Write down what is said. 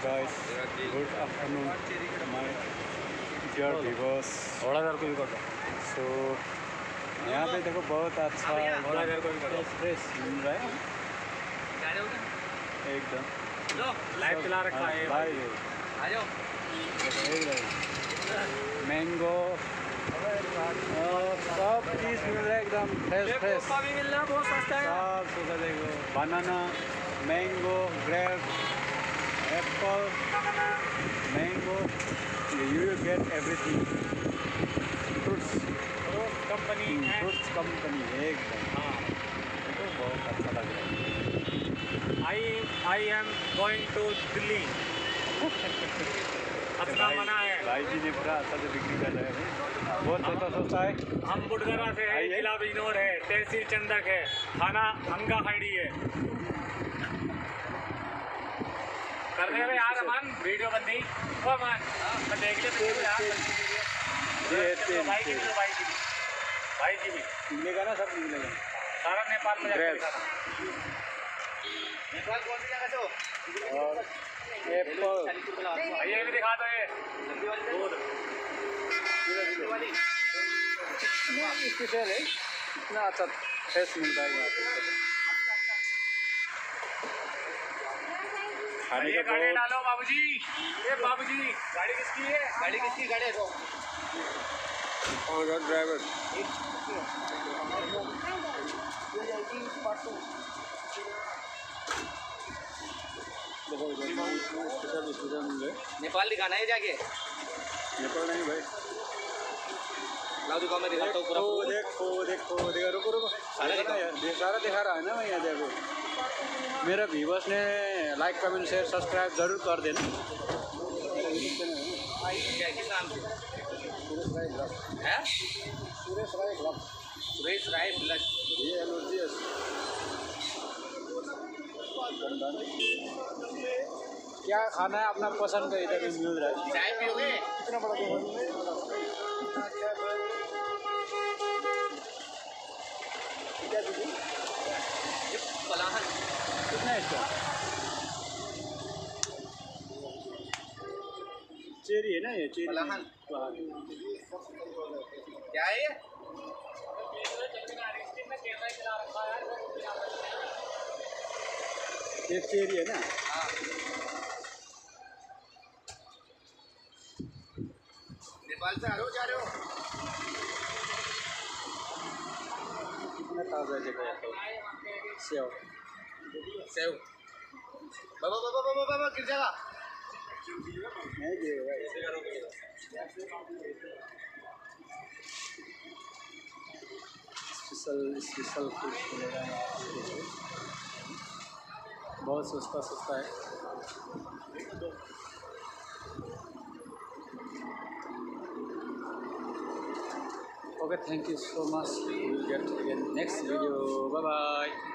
guys, good afternoon to my dear viewers. So यहाँ पे देखो बहुत अच्छा फ्रेश मिल रहा है एकदम लाइव चला रखा है भाई। मैंगो सब चीज़ मिल रहा है एकदम फ्रेश फ्रेश। भी मिल रहा है, बहुत सस्ता है। सब सुबह देखो banana, mango, grape, apple, mango, you get everything. Fruits company एकदम। हाँ, देखो बहुत अच्छा लग रहा है। I am going to Delhi. अच्छा मना है। भाई जी ने पूरा अच्छा से बिक्री कर रहे हैं, बहुत सस्ता सस्ता है। हम बुडगरा से है, जिला बिजनौर है, तहसील चंदक है, थाना अंगा खैड़ी है। कर रहे हैं यार अमान वीडियो बंदी। ओ अमान मैं देख ले यार भाई जी भी मिलेगा ना, सब मिलेगा। सारा नेपाल में जाके नेपाल कौन सी जगह से हो? और एप्पल ये भी दिखा दो, ये दूध स्पेशल है, इतना अच्छा फ्रेश मिलता है यहाँ पे। खाने ये का गाड़ी बहुत डालो बाबूजी। ये बाबूजी गाड़ी किसकी है? गाड़ी किसकी गाड़ी है? तो और ड्राइवर स्पेशल स्पेशल मिल रहे। नेपाल दिखाना है जाके। नेपाल नहीं भाई, लाओ दुकान में दिखाता हूँ पूरा। देखो रुको रुको, सारा दिखा रहा है ना मैं। यहाँ देखो मेरा व्यूवर्स ने लाइक कमेंट शेयर सब्सक्राइब जरूर कर देना। किस नाम से है? सुरेश राय ब्लड। ये एलर्जी है। क्या खाना है अपना पसंद का इधर में मिल रहा है। चाय पियोगे? कितना बड़ा क्या दीजिए? ये पलाहन कितना है इसका? चेरी है ना, ये चेरी पलाहन। क्या है ये? ये चेरी है ना। हाँ, नेपाल से आ रहे हो, जा रहे हो? कितना ताज़ा जगह है। सेव सेव बाबा बाबा बाबा बाबा गिर जाएगा। नहीं गिरेगा। स्पेशल फूड मिलेगा यहाँ पे, बहुत सस्ता सस्ता है। Okay, thank you so much. Will get again next video. Bye bye.